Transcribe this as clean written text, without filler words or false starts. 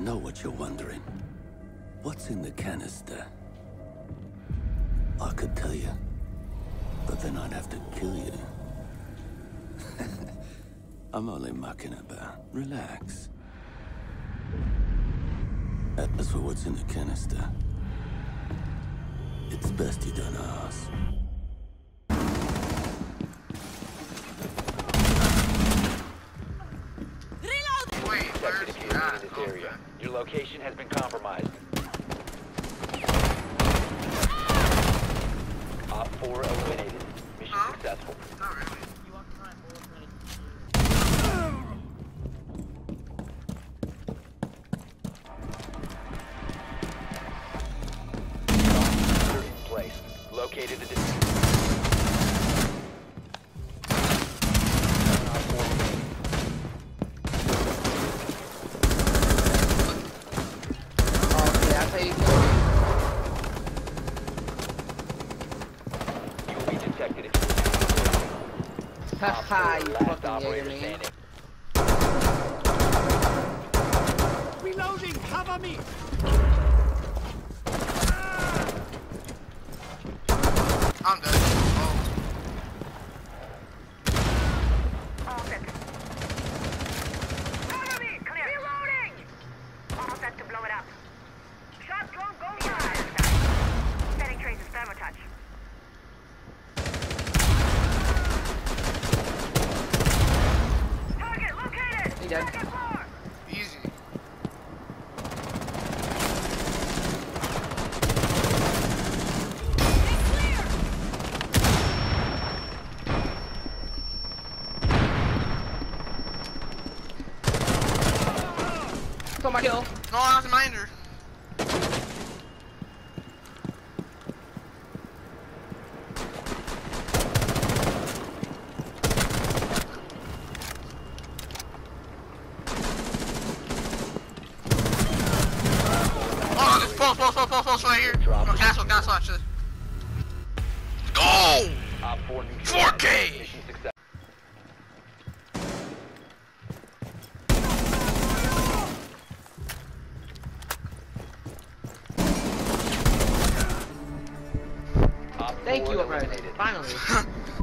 know what you're wondering. What's in the canister? I could tell you, but then I'd have to kill you. I'm only mucking about. Relax. As for what's in the canister, it's best you don't ask. Your location has been compromised. Op 4 eliminated. Mission successful. Not really. In place. Located the Haha, you last fucking operator Jaeger, man. standing. Reloading, cover me! I'm dead. Oh. All set. Cover me! Clear. Reloading! All set to blow it up. Shot drone go live. Setting traces thermotouch. Target located! He dead. Second floor! Easy. Got my kill. No, that's a minder. Oh, there's false right here. No, castle, actually. Go! Op 4 neutralized. 4K! Mission success. Op Thank 4 you, Rose. eliminated. Finally.